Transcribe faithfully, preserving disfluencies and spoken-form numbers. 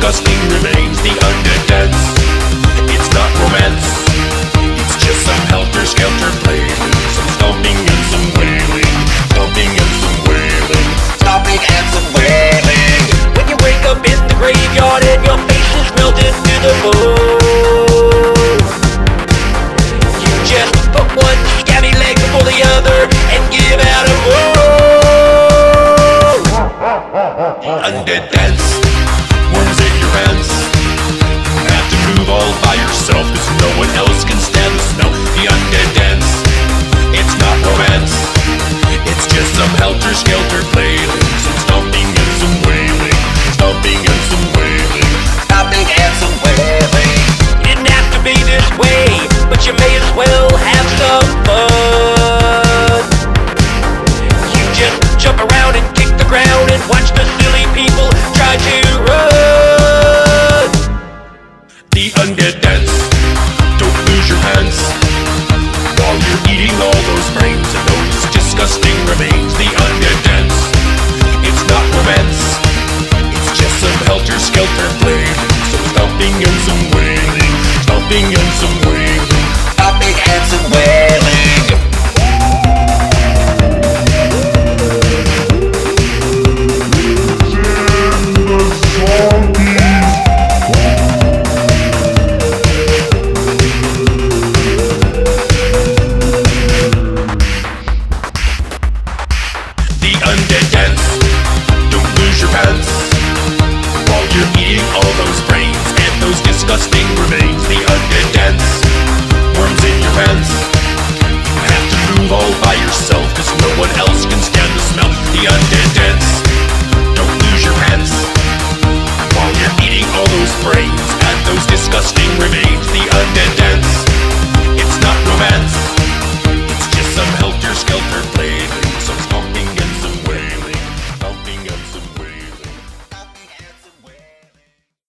disgusting remains. The undead dance, it's not romance, it's just some helter-skelter play. Some stomping and some wailing, stomping and some wailing, stomping and some wailing. When you wake up in the graveyard and your face is melted to the bone, you just put one scabby leg before the other and give out a roar. Undead dance, worms in your hands, have to move all by yourself cause no one else can stand the smell. The undead dance, it's not romance, it's just some helter-skelter flailing. Some stomping and some wailing, stomping and some wailing, stomping and some wailing. It didn't have to be this way, but you may as well have some fun. You just jump around and kick the ground and watch the silly people try to run. The undead dance, don't lose your hands while you're eating all those brains and those disgusting remains. The undead dance, it's not romance, it's just some helter-skelter flailing. Some stomping and some wailing, stomping and some wailing, stomping and some wailing. The undead dance, don't lose your pants while you're eating all those brains and those disgusting remains. The undead dance, worms in your pants,